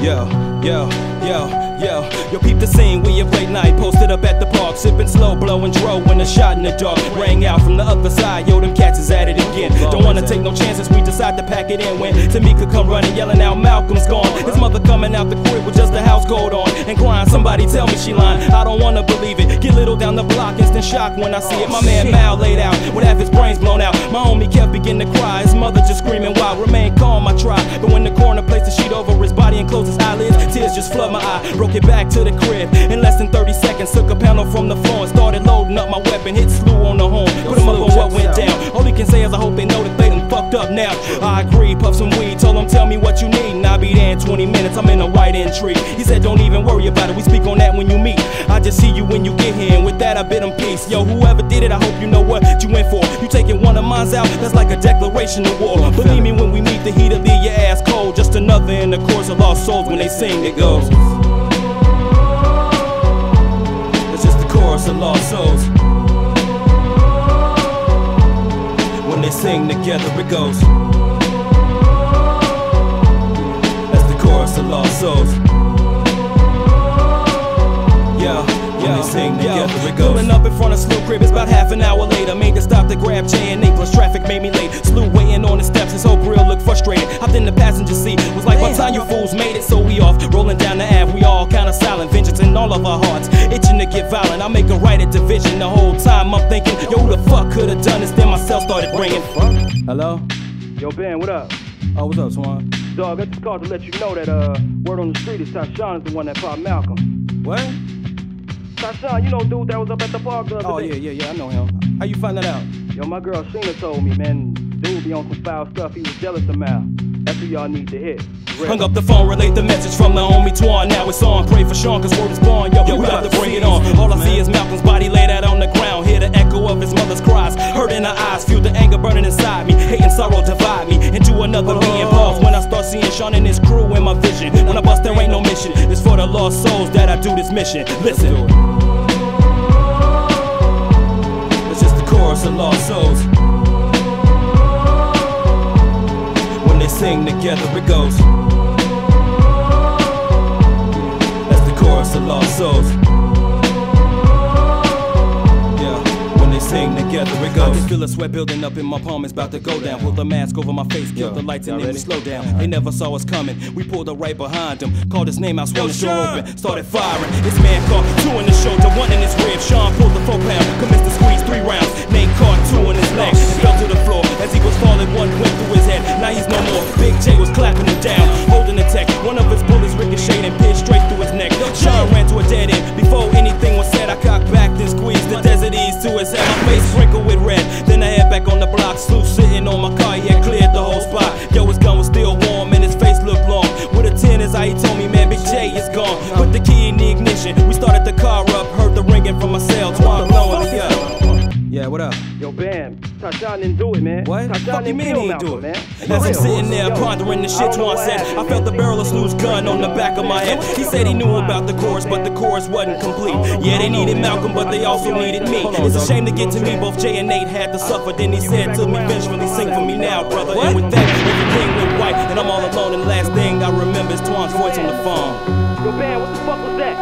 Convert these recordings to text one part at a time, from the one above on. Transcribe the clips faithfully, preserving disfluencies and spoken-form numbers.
Yo, yo, yo, yo, yo, peep the scene, we up late night, posted up at the park, sipping slow, blowing dro when a shot in the dark rang out from the other side. Yo, them cats is at it again. Don't wanna take no chances, we decide to pack it in. When Tamika come running, yelling out, Malcolm's gone. His mother coming out the crib with just the house coat on and crying, somebody tell me she lying. I don't wanna believe it. Get little down the block, instant shock when I see it. My man Mal laid out with half his brains blown out. My homie kept beginning to cry, his mother just screaming wild. Remain calm, I tried, but when the coroner placed the sheet over his body and closed his eyelids, tears just flood my eye. Broke it back to the crib in less than thirty seconds. Took a panel from the floor and started loading up my weapon. Hit slew on the horn, put him up on what went down. All he can say is I hope they know that they done fucked up now. I agree, puff some weed, told him tell me what you need, and I'll be there in twenty minutes. I'm in a white end tree. He said don't even worry about it, we speak on that when you meet. I just see you when you get here, and with that I bid him peace. Yo, whoever did it, I hope you know what you went for. You taking one of mine's out, that's like a declaration of war. Believe me, when we meet, the heat'll leave your ass cold. Just another in the chorus of lost souls. When they sing, it goes. It's just the chorus of lost souls. When they sing together, it goes. That's the chorus of lost souls. Yeah. When they sing together, it goes. Pulling up in front of Slew crib, it's about half an hour later. Made the stop to grab J and A, plus traffic made me late. Slew waiting on the steps, his whole grill looked frustrated. Hopped in the passenger seat, was like, what time you fools made it? So we off, rolling down the Ave, we all kinda silent. Vengeance in all of our hearts, itching to get violent. I make a right at division. The whole time I'm thinking, yo, who the fuck could've done this? Then my cell started ringing. Hello? Yo, Ben, what up? Oh, what's up, Swan? Dog, I just called to let you know that uh, word on the street is Tyshawn is the one that popped Malcolm. What? Tyshawn, you know dude that was up at the park the other Oh, day? yeah, yeah, yeah, I know him. How you find that out? Yo, my girl Sheena told me, man, dude be on some foul stuff. He was jealous of Mal. That's who y'all need to hit. Hung up the phone, relate the message from the homie Twan. Now it's on, pray for Sean, cause word is born. Yo, yo we got to bring it on. All I see is Malcolm's body laid out on the ground. Hear the echo of his mother's cries, hurt in her eyes, feel the anger burning inside me. Hate and sorrow divide me into another me. And pause when I start seeing Sean and his crew in my vision. When I bust, there ain't no mission. It's for the lost souls that I do this mission. Listen, it's just the chorus of lost souls. When they sing together, it goes. That's the chorus of lost souls. Yeah, when they sing together, it goes. I can feel a sweat building up in my palm, it's about to go down. Pull the mask over my face, kill the lights, and then we slow down. They never saw us coming, we pulled up right behind them. Called his name out, swung the door open, started firing. This man caught two in the shoulder, one in his rib. Sean pulled the four pound, commenced to squeeze three rounds. Nate caught two in his legs and fell to the floor. As he was falling, one went through his head. Now he's no more. Big J was clapping him down, holding the tech. One of his bullets ricocheted and pierced straight through his neck. Sean ran to a dead end. Before anything was said, I cocked back, then squeezed the desert ease to his head. My face sprinkled with red. Then I head back on the block. Slew sitting on my car, he had cleared the whole spot. Yo, his gun was still warm and his face looked long. With a ten is how he told me, man, Big J is gone. Put the key in the ignition. We started the car up, heard the ringing from my cell. Twan blowing me up. Yeah, what up? Yo, Ben, Tyshawn didn't do it, man. What? Tyshawn Fuck you didn't mean kill he didn't do Malcolm, it? man. As I'm sitting there pondering the shit Twan said, I felt the barrel of Slew's gun on the back of my head. He said he knew about the chorus, but the chorus wasn't complete. Yeah, they needed Malcolm, but they also needed me. It's a shame to get to me, both Jay and Nate had to suffer. Then he said to me, vengefully sing for me now, brother. And with that, everything went white, and I'm all alone. And the last thing I remember is Twan's voice on the phone. Yo, Ben, what the fuck was that?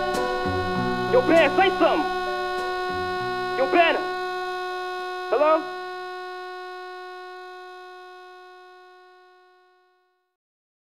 Yo, Ben, say something. Yo, Ben. Hello?